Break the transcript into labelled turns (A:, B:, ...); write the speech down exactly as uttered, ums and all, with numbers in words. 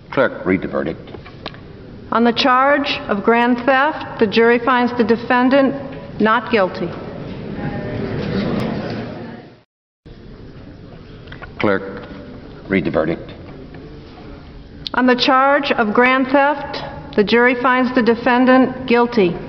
A: Clerk, read the verdict.
B: On the charge of grand theft, the jury finds the defendant not guilty.
A: Clerk, read the verdict.
B: On the charge of grand theft, the jury finds the defendant guilty.